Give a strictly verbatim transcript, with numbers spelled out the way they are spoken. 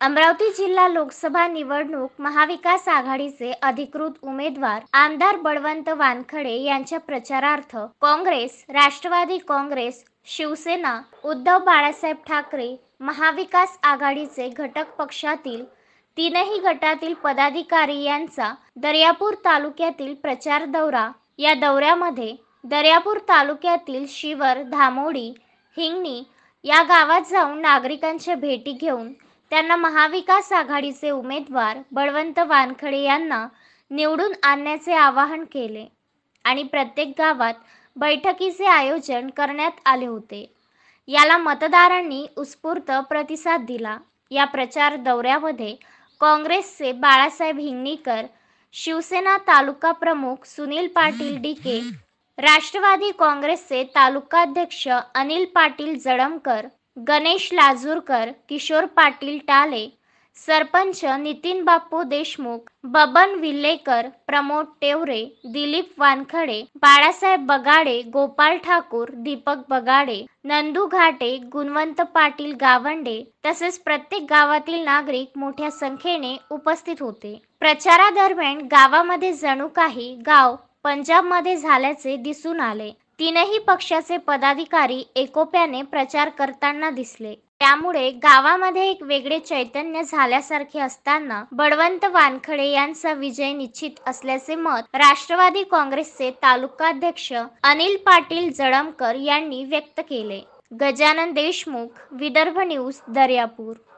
अमरावती जिल्हा लोकसभा निवडणूक महाविकास आघाडीचे अधिकृत उमेदवार आमदार बळवंत वानखडे यांच्या प्रचारार्थ काँग्रेस, राष्ट्रवादी काँग्रेस, शिवसेना, उद्धव बाळासाहेब ठाकरे महाविकास आघाडीचे घटक पक्षातील तीनही गटातील पदाधिकारी यांचा दर्यापूर तालुक्यातील प्रचार दौरा। या दौऱ्यामध्ये दर्यापूर तालुक्यातील शिवर, धामोडी, हिंगणी या गावात जाऊन नागरिकांच्या भेटी घेऊन त्यांना महाविकास आघाडीचे उमेदवार बळवंत वानखडे यांना निवडून आणण्याचे आवाहन केले आणि प्रत्येक गावात बैठकीचे आयोजन करण्यात आले होते। याला मतदारांनी उत्स्फूर्त प्रतिसाद दिला। या प्रचार दौऱ्यामध्ये काँग्रेसचे बाळासाहेब हिंगणीकर, शिवसेना तालुका प्रमुख सुनील पाटील डिके, राष्ट्रवादी काँग्रेसचे तालुकाध्यक्ष अनिल पाटील जडमकर, गणेश लाजूरकर, किशोर पाटील टाले, सरपंच नितीन बापू देशमुख, बबन विल्लेकर, प्रमोद टेवरे, दिलीप वानखडे, बाळासाहेब बगाडे, गोपाल ठाकूर, दीपक बगाडे, नंदू घाटे, गुणवंत पाटील गावंडे तसेच प्रत्येक गावातील नागरिक मोठ्या संख्येने उपस्थित होते। प्रचारादरम्यान गावामध्ये जणू काही गाव पंजाबमध्ये झाल्याचे दिसून आले। तीनही पक्षाचे पदाधिकारी एकोप्याने प्रचार करताना दिसले। त्यामुळे गावामध्ये एक वेगळे चैतन्य झाल्यासारखे असताना बळवंत वानखडे यांचा विजय निश्चित असल्याचे मत राष्ट्रवादी काँग्रेसचे तालुकाध्यक्ष अनिल पाटील जडमकर यांनी व्यक्त केले। गजानन देशमुख, विदर्भ न्यूज, दर्यापूर।